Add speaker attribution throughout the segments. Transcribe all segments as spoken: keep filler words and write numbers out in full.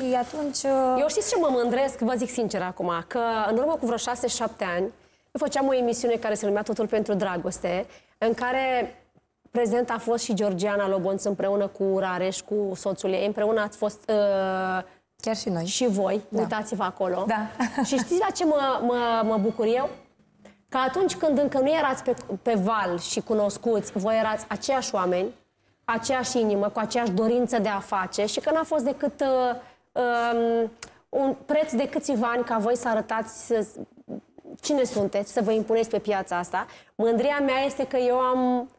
Speaker 1: atunci...
Speaker 2: Eu știți ce mă mândresc, vă zic sincer acum, că în urmă cu vreo șase șapte ani, eu făceam o emisiune care se numea Totul pentru Dragoste, în care prezent a fost și Georgiana Lobonț împreună cu Rareș, cu soțul ei, împreună ați fost... Uh,
Speaker 1: Chiar și noi.
Speaker 2: Și voi, da. Uitați-vă acolo.
Speaker 1: Da.
Speaker 2: Și știți la ce mă, mă, mă bucur eu? Că atunci când încă nu erați pe, pe val și cunoscuți, voi erați aceiași oameni, aceeași inimă, cu aceeași dorință de a face și că n-a fost decât uh, um, un preț de câțiva ani ca voi să arătați să, cine sunteți, să vă impuneți pe piața asta. Mândria mea este că eu am...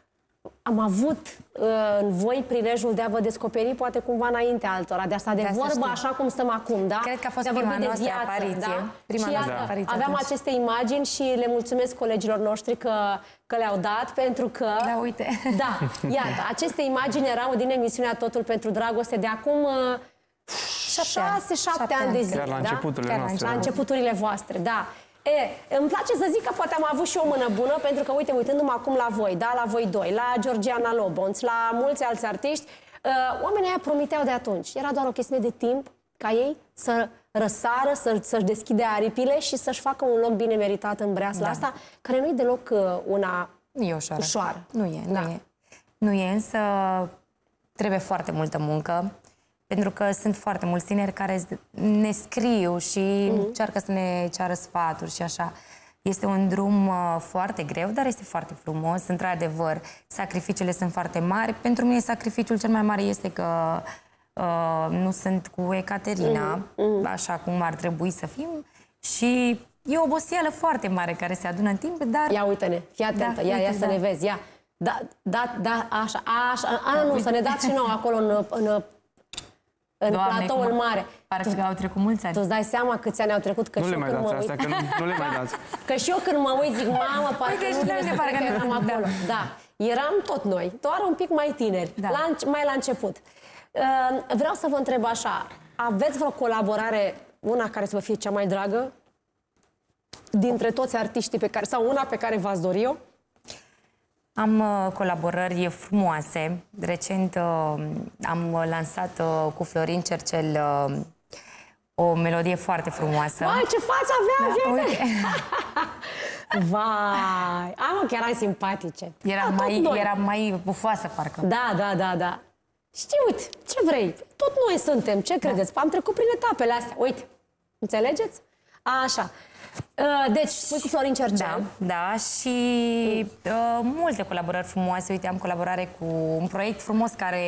Speaker 2: Am avut uh, în voi prilejul de a vă descoperi poate cumva înainte altora, de a sta de, de vorbă așa cum stăm acum, da?
Speaker 1: Cred că a fost
Speaker 2: de a
Speaker 1: prima
Speaker 2: vorbi
Speaker 1: noastră
Speaker 2: de viață,
Speaker 1: apariție.
Speaker 2: Da?
Speaker 1: Prima
Speaker 2: și
Speaker 1: noastră
Speaker 2: iată,
Speaker 1: apariție
Speaker 2: aveam
Speaker 1: atunci.
Speaker 2: aceste imagini și le mulțumesc colegilor noștri că, că le-au dat, pentru că...
Speaker 1: Da, uite.
Speaker 2: Da, iată, aceste imagini erau din emisiunea Totul pentru Dragoste de acum uh, șase, șapte ani de zile.
Speaker 3: Chiar la începuturile
Speaker 2: da?
Speaker 3: noastre.
Speaker 2: La începuturile voastre, da. E, îmi place să zic că poate am avut și o mână bună, pentru că, uite, uitându-mă acum la voi, da, la voi doi, la Georgiana Lobonț, la mulți alți artiști, uh, oamenii aia promiteau de atunci. Era doar o chestiune de timp ca ei să răsară, să, să-și deschide aripile și să-și facă un loc bine meritat în breasla da. asta, care nu-i deloc uh, una
Speaker 1: nu e ușoară.
Speaker 2: ușoară.
Speaker 1: Nu e, nu
Speaker 2: da.
Speaker 1: e. Nu e, însă trebuie foarte multă muncă. Pentru că sunt foarte mulți tineri care ne scriu și mm-hmm. încearcă să ne ceară sfaturi și așa. Este un drum uh, foarte greu, dar este foarte frumos. Într-adevăr, sacrificiile sunt foarte mari. Pentru mine sacrificiul cel mai mare este că uh, nu sunt cu Ecaterina, mm-hmm. așa cum ar trebui să fim. Și e o oboseală foarte mare care se adună în timp, dar...
Speaker 2: Ia uite-ne, fii atentă, da, ia, uite, ia să da. ne vezi, ia. Da, da, da, așa, așa, a, nu, să ne dați și nouă acolo în... în În
Speaker 1: Doamne,
Speaker 2: platoul mare.
Speaker 1: Parcă tu, au trecut mulți ani.
Speaker 2: Tu îți dai seama câți ani au trecut? Că
Speaker 3: nu
Speaker 2: și
Speaker 3: le mai dați astea, că nu, nu le mai dați.
Speaker 2: Că și eu când mă uit zic, mamă, parcă nu trebuie să cred că eram acolo. Da. Eram tot noi, doar un pic mai tineri,
Speaker 1: da.
Speaker 2: la, mai la început. Uh, vreau să vă întreb așa, aveți vreo colaborare, una care să vă fie cea mai dragă? Dintre toți artiștii pe care, sau una pe care v-ați dori-o?
Speaker 1: Am uh, colaborări frumoase. Recent uh, am lansat uh, cu Florin Cercel uh, o melodie foarte frumoasă.
Speaker 2: Vai, ce față avea!
Speaker 1: Da, uite.
Speaker 2: Vai! Am, chiar ai simpatice.
Speaker 1: Era,
Speaker 2: da,
Speaker 1: mai, era mai bufoasă, parcă.
Speaker 2: Da, da, da, da. Știi, uite, ce vrei? Tot noi suntem, ce credeți? Da. Am trecut prin etapele astea. Uite, înțelegeți? Așa. Deci, spui cu Florin Cercel.
Speaker 1: Da, da, și uh, multe colaborări frumoase. Uite, am colaborare cu un proiect frumos care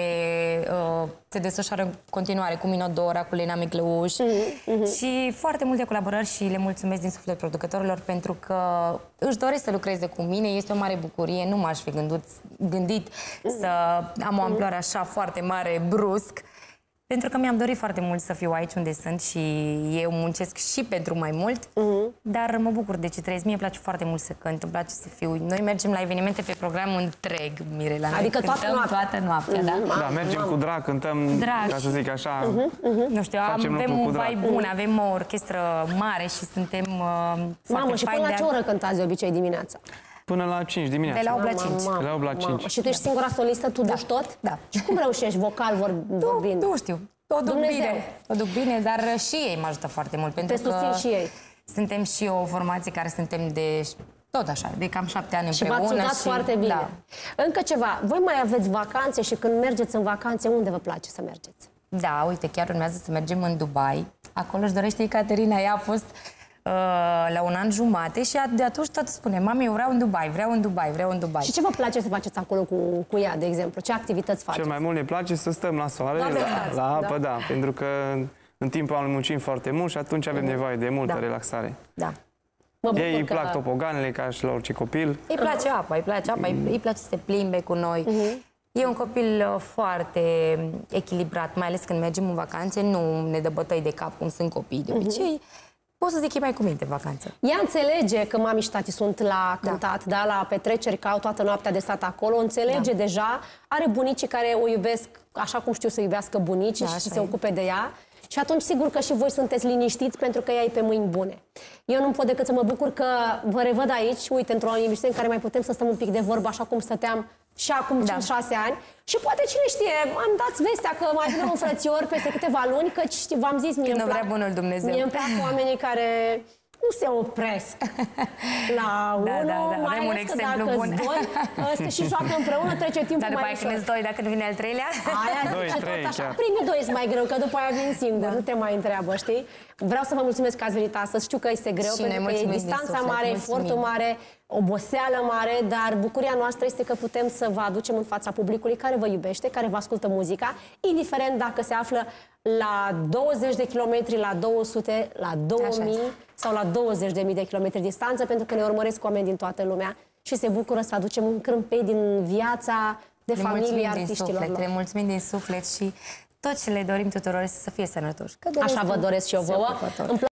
Speaker 1: uh, se desfășoară în continuare cu Minodora, cu Lena Micleuș. Mm-hmm, mm-hmm. Și foarte multe colaborări și le mulțumesc din suflet producătorilor pentru că își doresc să lucreze cu mine. Este o mare bucurie. Nu m-aș fi gândit, gândit mm-hmm. să am o amploare așa foarte mare, brusc. Pentru că mi-am dorit foarte mult să fiu aici unde sunt și eu muncesc și pentru mai mult, uh-huh. dar mă bucur de ce trăiesc. Mie îmi place foarte mult să cânt, îmi place să fiu... Noi mergem la evenimente pe program întreg, Mirela.
Speaker 2: Adică toată noaptea.
Speaker 1: toată noaptea, uh-huh. da?
Speaker 3: Da, mergem cu drag, cântăm,
Speaker 1: drag.
Speaker 3: ca să zic așa,
Speaker 1: uh-huh. Uh-huh. Nu știu, avem un vibe bun,
Speaker 2: uh-huh.
Speaker 1: avem o orchestră mare și suntem uh,
Speaker 2: Mamă, și până la ce oră cântați de obicei dimineața?
Speaker 3: Până la cinci dimineața.
Speaker 1: De la opt la cinci.
Speaker 3: De la opt la cinci.
Speaker 2: Și tu ești singura solistă, tu
Speaker 1: da.
Speaker 2: duci tot?
Speaker 1: Da.
Speaker 2: Și cum reușești vocal vorbind?
Speaker 1: Nu, nu știu. O duc
Speaker 2: Dumnezeu.
Speaker 1: bine, o duc bine, dar și ei mă ajută foarte mult. Pentru
Speaker 2: Te susțin
Speaker 1: că
Speaker 2: și ei.
Speaker 1: Suntem și o formație care suntem de, tot așa, de cam șapte ani
Speaker 2: și
Speaker 1: împreună.
Speaker 2: Și v-ați și foarte bine. Da. Încă ceva, voi mai aveți vacanțe și când mergeți în vacanțe, unde vă place să mergeți?
Speaker 1: Da, uite, chiar urmează să mergem în Dubai. Acolo își dorește Ecaterina, ea a fost uh, la un an jumate și de atunci tot spune, mami, eu vreau în Dubai, vreau în Dubai, vreau în Dubai.
Speaker 2: Și ce vă place să faceți acolo cu, cu ea, de exemplu? Ce activități faceți?
Speaker 3: Cel mai mult ne place să stăm la soare, la, la apă, da. da, pentru că în timpul anului muncim foarte mult și atunci avem nevoie de multă
Speaker 1: da.
Speaker 3: relaxare.
Speaker 1: Da.
Speaker 3: Ei îi plac topoganele, ca și la orice copil.
Speaker 1: Îi place apa, îi place apa, îi place să se plimbe cu noi. Uh-huh. E un copil foarte echilibrat, mai ales când mergem în vacanțe, nu ne dă bătăi de cap cum sunt copiii de obicei. Uh-huh. Pot să zic, e mai cu minte vacanță.
Speaker 2: Ea înțelege că mami și tati sunt la cântat, da. Da, la petreceri, că au toată noaptea de stat acolo, înțelege da. deja, are bunicii care o iubesc așa cum știu să iubească bunicii da, și să se ocupe de ea. Și atunci sigur că și voi sunteți liniștiți pentru că ea e pe mâini bune. Eu nu pot decât să mă bucur că vă revăd aici, uite, într-o emisiune în care mai putem să stăm un pic de vorbă așa cum stăteam și acum cinci șase ani. Și poate, cine știe, am dat vestea că mai vine un frățior peste câteva luni, căci v-am zis, mie îmi plac,
Speaker 1: bunul Dumnezeu.
Speaker 2: mie îmi plac oamenii care nu se opresc la
Speaker 1: da,
Speaker 2: unul,
Speaker 1: da, da.
Speaker 2: mai
Speaker 1: Avem un
Speaker 2: ales că
Speaker 1: exemplu
Speaker 2: dacă
Speaker 1: bun.
Speaker 2: doi ăsta și joacă împreună, trece timpul
Speaker 1: Dar după
Speaker 2: mai
Speaker 1: aia
Speaker 2: ușor.
Speaker 1: când doi, dacă nu vine al treilea?
Speaker 2: Aia
Speaker 3: Doi,
Speaker 2: zice
Speaker 3: trei,
Speaker 2: tot așa.
Speaker 3: chiar.
Speaker 2: Primii doi sunt mai greu, că după aia vin singur, da. Nu te mai întreabă, știi? Vreau să vă mulțumesc că ați venit astăzi. Știu că este greu,
Speaker 1: Și
Speaker 2: pentru că e distanța mare, efortul mare, oboseală mare, dar bucuria noastră este că putem să vă aducem în fața publicului care vă iubește, care vă ascultă muzica, indiferent dacă se află la douăzeci de kilometri, la două sute, la două mii sau la douăzeci de mii de kilometri distanță, pentru că ne urmăresc oameni din toată lumea și se bucură să aducem un crâmpei din viața de
Speaker 1: le
Speaker 2: familie artiștilor lor.
Speaker 1: Le mulțumim din suflet și tot ce le dorim tuturor este să fie sănătoși.
Speaker 2: Așa vă doresc și eu vouă.